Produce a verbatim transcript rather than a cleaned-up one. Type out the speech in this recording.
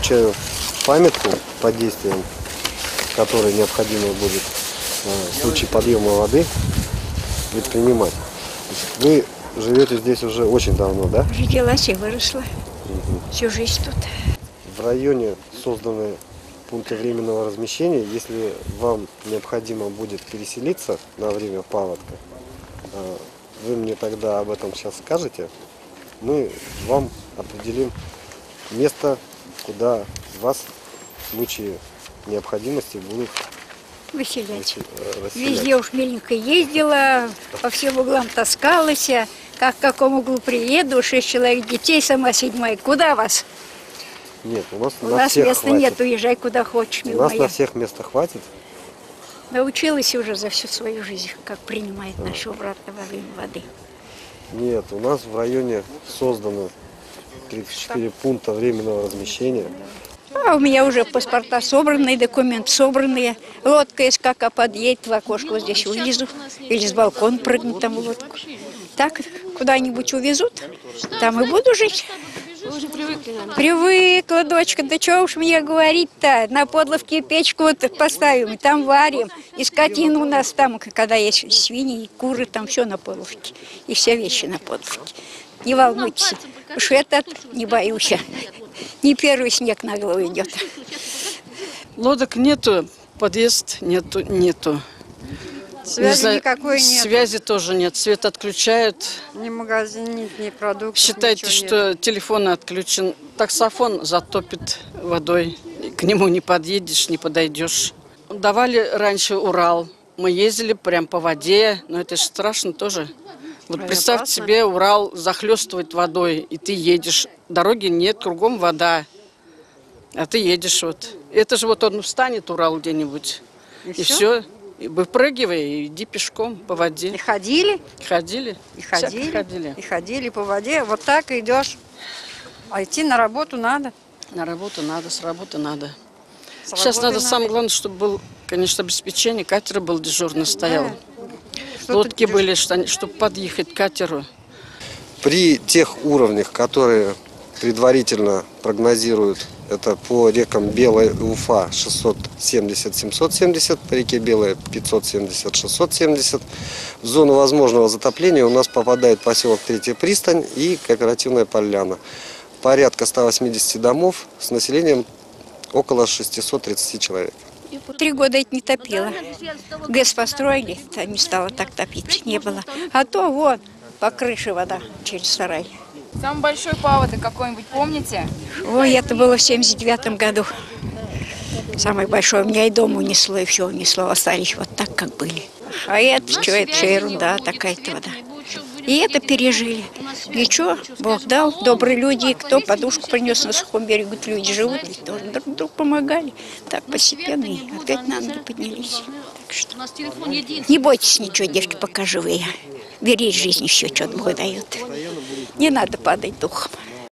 вручаю памятку под действием, которой необходимо будет в случае подъема воды предпринимать. Вы живете здесь уже очень давно, да? Родилась и выросла. Угу. Всю жизнь тут. В районе созданы пункты временного размещения. Если вам необходимо будет переселиться на время паводка, вы мне тогда об этом сейчас скажете. Мы вам определим место, куда вас в случае необходимости будут выселять. расселять. Везде уж миленько ездила, по всем углам таскалась. Как к какому углу приеду, шесть человек детей, сама седьмая. Куда вас? Нет, у нас у на нас всех места хватит. нет, уезжай куда хочешь, У нас моя. на всех места хватит. Научилась уже за всю свою жизнь, как принимает а. нашу обратно во время воды. Нет, у нас в районе создано тридцать четыре Что? пункта временного размещения. А у меня уже паспорта собранные, документы собранные. Лодка, если как подъедет, в окошко вот здесь вылезу. Или с балкона прыгну там в лодку. Так куда-нибудь увезут, там и буду жить. Вы уже привыкли, наверное. Привыкла, дочка, да что уж мне говорить-то? На подловке печку вот поставим, и там варим. И скотину у нас там, когда есть свиньи, куры, там все на подловке. И все вещи на подловке. Не волнуйтесь, уж этот не боюсь. Не первый снег на голову идет. Лодок нету, подъезд нету, нету. Связи не никакой нет. Связи тоже нет, свет отключают. Ни магазин, ни, ни продуктов. Считайте, что нет. телефон отключен. Таксофон затопит водой. К нему не подъедешь, не подойдешь. Давали раньше Урал. Мы ездили прям по воде, но это же страшно тоже. Вот представьте опасно. Себе, Урал захлестывает водой, и ты едешь. Дороги нет, кругом вода. А ты едешь вот. Это же вот он встанет, Урал, где-нибудь. И, и все. все. И выпрыгивай, и иди пешком по воде. И ходили? Ходили. И ходили, ходили. И ходили по воде. Вот так идешь. А идти на работу надо. На работу надо, с работы надо. С Сейчас надо, надо, самое главное, чтобы был, конечно, обеспечение. Катер был дежурный, стоял. Да. Лодки были, чтобы подъехать к катеру. При тех уровнях, которые предварительно прогнозируют, это по рекам Белая и Уфа шестьсот семьдесят — семьсот семьдесят, по реке Белая пятьсот семьдесят — шестьсот семьдесят. В зону возможного затопления у нас попадает поселок Третья Пристань и кооперативная Поляна. Порядка ста восьмидесяти домов с населением около шестисот тридцати человек. Три года это не топило. ГЭС построили, то не стало так топить, не было. А то вот по крыше вода через сарай. Самый большой паводок какой-нибудь помните? Ой, это было в семьдесят девятом году. Самый большой. У меня и дом унесло, и все унесло. Остались вот так, как были. А это что, это что, ерунда такая-то вода. И это пережили. Ничего, Бог дал. Добрые люди, кто подушку принес на сухом берегу, люди живут, ведь тоже друг другу помогали. Так постепенно и опять на ноги поднялись. Так что не бойтесь ничего, девки, пока живые. Беречь жизнь еще, что-то Бог дает. Не надо падать духом.